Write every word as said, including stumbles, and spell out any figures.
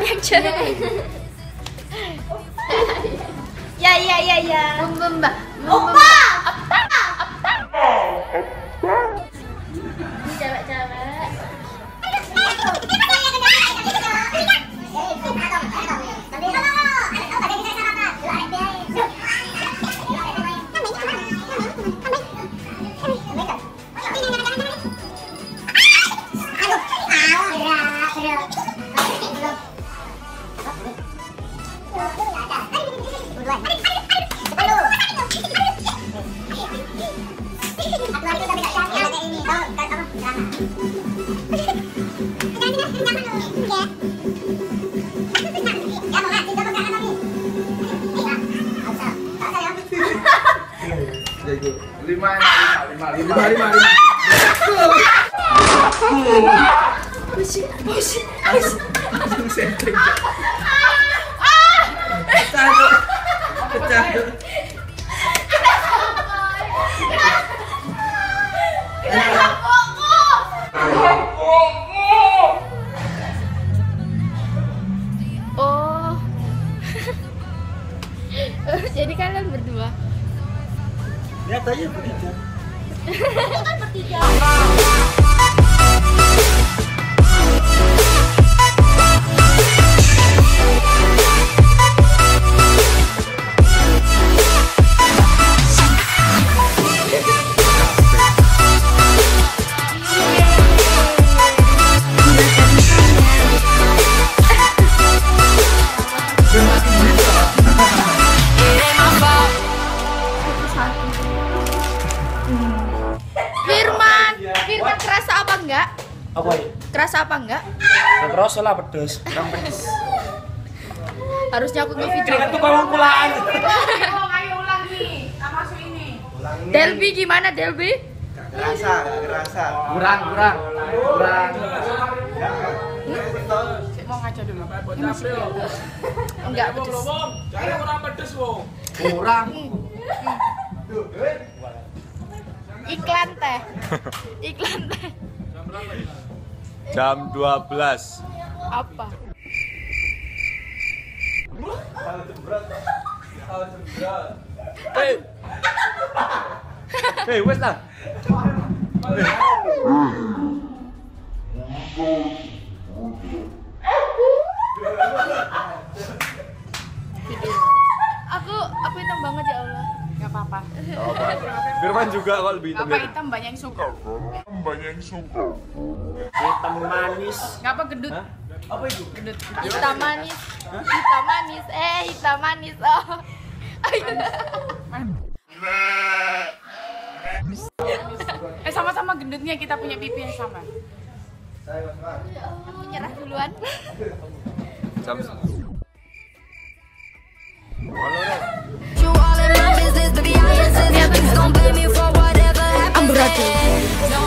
yang cewek. Ya ya ya ya. Mbak. Opa. Apa? Apa? Ini cewek-cewek. Lima, lima, lima, lima, lima, lima. Busi, busi, Langsung setting. Pecah tuh, pecah tuh. Oh. Jadi kalian berdua. Lihat aja bertiga. Kan bertiga. Firman, Firman kerasa apa enggak? Apa ya? Kerasa apa enggak? Terus lah pedes, kurang pedes. Harusnya aku nge-video. Keringat tuh kawan pulaan. Ayo ulang nih. Masuk ini. Delby gimana Delby? Kerasa, kerasa. Kurang, kurang, kurang. Mau ngaca dulu. Enggak pedes. Jangan kurang pedes, Wo. Kurang. Iklan teh. Iklan teh. Jam dua belas. Apa? Hei. Hei, wes lah. Aku aku hitam banget ya Allah. Gak apa-apa. Firman juga kok lebih hitam. Apa hitam banyak yang suka. Hitam manis. Ngapa gedut? Apa itu? Gedut. Hitam manis. Hitam manis. Eh, hitam manis. Oh. Ayo. Eh sama-sama gendutnya kita punya pipi yang sama. Aku nyerah duluan. Jam Amburadul.